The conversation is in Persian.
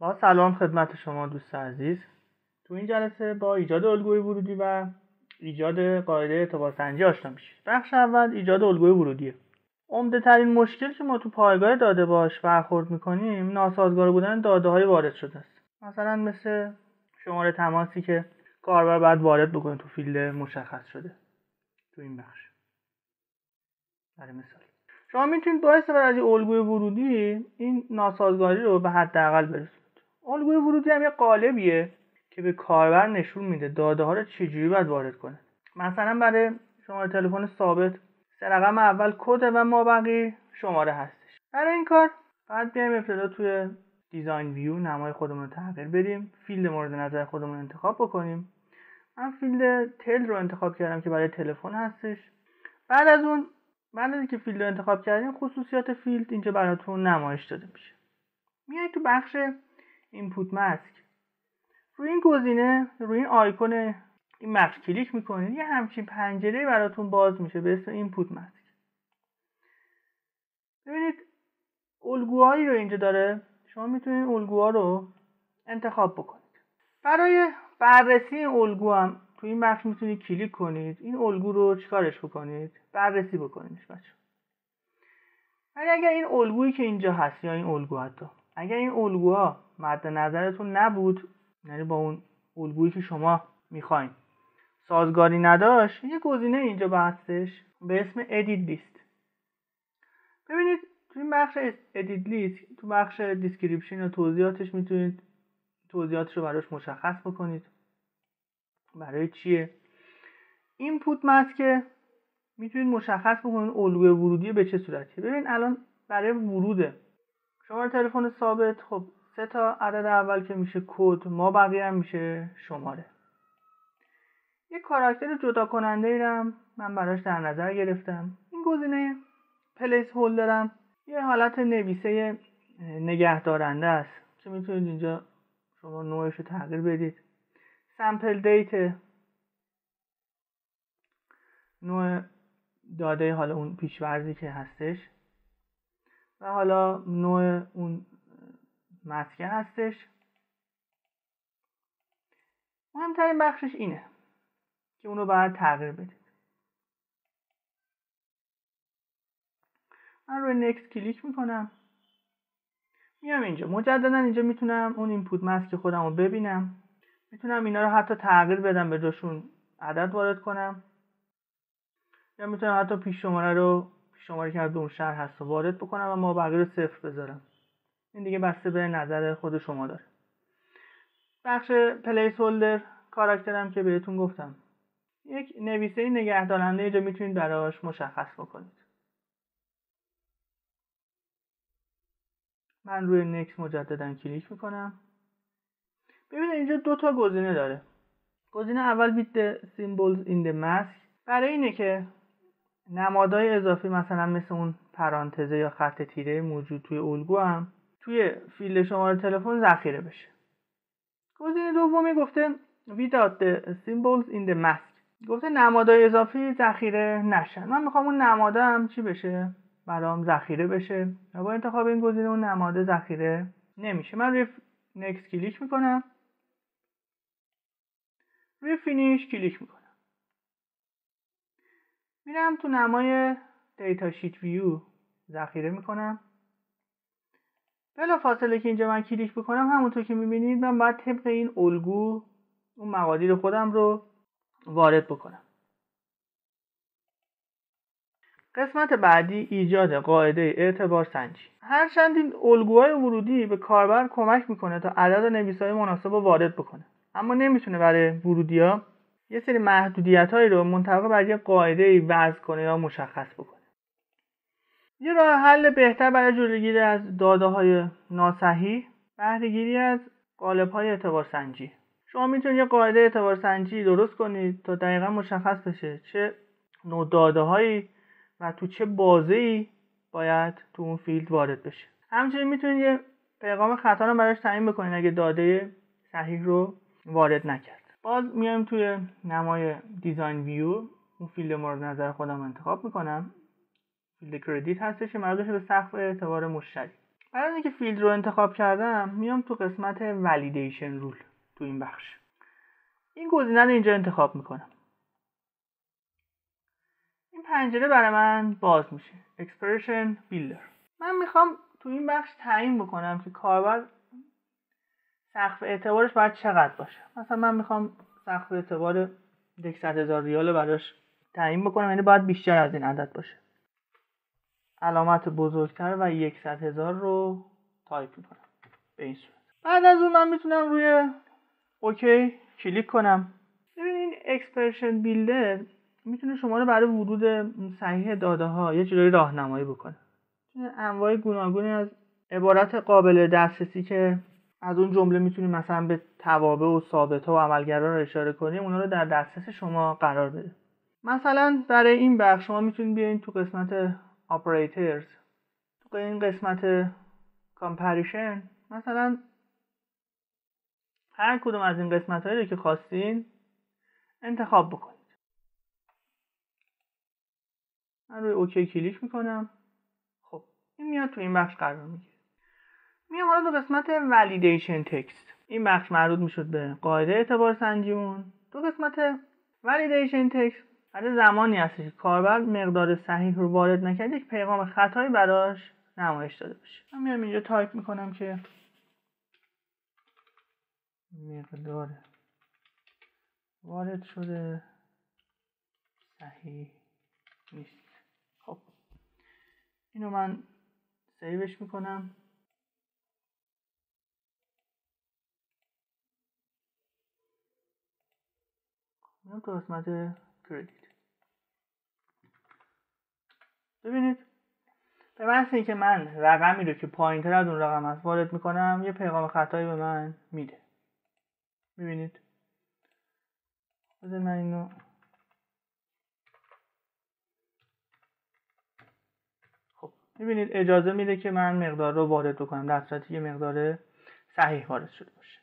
با سلام خدمت شما دوست عزیز. تو این جلسه با ایجاد الگوی ورودی و ایجاد قاعده اعتبارسنجی آشنا میشید. بخش اول ایجاد الگوی ورودیه. عمده ترین مشکل که ما تو پایگاه داده باش برخورد میکنیم ناسازگار بودن داده های وارد شده است. مثلا مثل شماره تماسی که کاربر باید وارد بکنه تو فیلد مشخص شده تو این بخش. برای مثال شما میتونید با استفاده از الگوی ورودی این ناسازگاری رو به حداقل برسونید. الگوی ورودی هم یه قالبیه که به کاربر نشون میده داده ها رو چجوری باید وارد کنه. مثلا برای شماره تلفن ثابت 3 رقم اول کد و مابقی شماره هستش. برای این کار باید بیایم ابتدا توی دیزاین ویو نمای خودمون رو تغییر بدیم، فیلد مورد نظر خودمون رو انتخاب بکنیم. من فیلد تل رو انتخاب کردم که برای تلفن هستش. بعد از اینکه فیلد رو انتخاب کردیم خصوصیات فیلد اینجا براتون نمایش داده میشه. میایید تو بخش اینپوت ماسک، روی این گزینه، روی این آیکون این بخش کلیک میکنید، یه همچین پنجره براتون باز میشه به اسم اینپوت ماسک. ببینید الگوهایی رو اینجا داره، شما میتونید الگوها رو انتخاب بکنید. برای بررسی این الگو هم تو این بخش میتونید کلیک کنید، این الگو رو چیکارش بکنید؟ بررسی بکنیدش بچه. اگر این الگویی که اینجا هست یا این الگو حتی اگر این الگوها مد نظرتون نبود، یعنی با اون الگویی که شما میخواین سازگاری نداشت، یه گزینه اینجا هستش به اسم edit list. ببینید تو این بخش edit list تو بخش description و توضیحاتش میتونید توضیحاتش رو براش مشخص بکنید برای چیه. اینپوت ماسک میتونید مشخص بکنید الگوی ورودی به چه صورتیه. ببین الان برای ورود شماره تلفن ثابت خب 3 تا عدد اول که میشه کد، ما بقیه هم میشه شماره. یه کاراکتر جدا کننده ای رو من براش در نظر گرفتم. این گزینه پلیس هولدرم یه حالت نویسه نگهدارنده است که میتونید اینجا شما نوعش رو تغییر بدید. سامپل دیت نوع داده حالا اون پیشورزی که هستش و حالا نوع اون مسکه هستش. مهمترین بخشش اینه که اونو باید تغییر بدید. من روی نکست کلیک میکنم، میام اینجا مجددا اینجا میتونم اون اینپوت ماسک خودم رو ببینم، میتونم اینا رو حتی تغییر بدم به جاشون عدد وارد کنم، یا میتونم حتی پیش شماره که از اون شهر هست رو وارد بکنم و ما بقیه رو 0 بذارم. این دیگه بسته به نظر خود شما داره. بخش پلیس هولدر کاراکترم که بهتون گفتم یک نویسه نگهدارنده اینجا میتونید براش مشخص بکنید. من روی نکست مجددا کلیک میکنم. ببینید اینجا 2 تا گزینه داره. گزینه اول with the symbols in the mask برای اینه که نمادهای اضافی مثلا مثل اون پرانتزه یا خط تیره موجود توی الگو هم توی فیلد شماره تلفن ذخیره بشه. گزینه دومی گفته without the symbols in the mask، گفته نمادهای اضافی ذخیره نشن. من میخوام اون نماده هم چی بشه؟ برام ذخیره بشه و با انتخاب این گزینه اون نماده ذخیره نمیشه. من روی next کلیک میکنم، روی فینیش کلیک میکنم، میرم تو نمای دیتا شیت ویو ذخیره میکنم. بلا فاصله که اینجا من کلیک بکنم همونطور که میبینید من باید طبق این الگو اون مقادیر خودم رو وارد بکنم. قسمت بعدی ایجاد قاعده اعتبار سنجی. هرچند این الگوهای ورودی به کاربر کمک میکنه تا عدد و نویس‌های مناسب رو وارد بکنه، اما نمیتونه برای ورودی‌ها یه سری محدودیت‌هایی رو منطبق بر یه قاعده‌ای وضع کنه یا مشخص بکنه. یه راه حل بهتر برای جلوگیری از داده‌های ناصحیح بهره‌گیری از قالب‌های اعتبار سنجی. شما میتونید یه قاعده اعتبار سنجی درست کنید تا دقیقاً مشخص بشه چه نوع داده‌هایی و تو چه بازه‌ای باید تو اون فیلد وارد بشه. همچنین میتونید یه پیغام خطا رو براش تعیین بکنید اگه داده صحیح رو وارد نکرد. باز میایم توی نمای دیزاین ویو اون فیلد مورد نظر خودم انتخاب میکنم. فیلد کردیت هستش که مربوط به سقف اعتبار مشتری. بعد از اینکه فیلد رو انتخاب کردم میام تو قسمت ولیدیشن رول. تو این بخش این گزینه رو اینجا انتخاب میکنم. این پنجره برای من باز میشه. اکسپرشن بیلدر. من میخوام تو این بخش تعیین بکنم که کاربر سقف اعتبارش باید چقدر باشه. مثلا من میخوام سقف اعتبار 100,000 ریال براش تعیین بکنم، یعنی باید بیشتر از این عدد باشه. علامت بزرگتر و 100,000 رو تایپ میکنم به این صورت. بعد از اون من میتونم روی اوکی کلیک کنم. ببینید اکسپرشن بیلدر میتونه شما رو برای ورود صحیح داده ها یه جوری راهنمایی بکنه. انواع گوناگونی از عبارت قابل دسترسی که از اون جمله میتونیم مثلا به توابع و ثابت‌ها و عملگرا رو اشاره کنیم، اونا رو در دسترس شما قرار بده. مثلا برای این بخش شما میتونید بیاین تو قسمت operators، تو این قسمت comparison، مثلا هر کدوم از این قسمت‌هایی رو که خواستین انتخاب بکنید. من روی اوکی کلیک میکنم. خب این میاد تو این بخش قرار میگیره. میام حالا تو قسمت ولیدیشن تکست. این بخش مربوط میشد به قاعده اعتبار سنجیمون. تو قسمت ولیدیشن تکست برای زمانی هست که کاربر مقدار صحیح رو وارد نکرد یک پیغام خطایی براش نمایش داده بشه. من میام اینجا تایپ میکنم که مقدار وارد شده صحیح نیست. خب اینو من سیوش میکنم. میام تو قسمت کردیت. ببینید به محض اینکه من رقمی رو که پایین‌تر از اون رقم هست وارد میکنم یه پیغام خطایی به من میده. ببینید بذار من اینو خب میبینید اجازه میده که من مقدار رو وارد بکنم در صورتی که مقدار صحیح وارد شده باشه.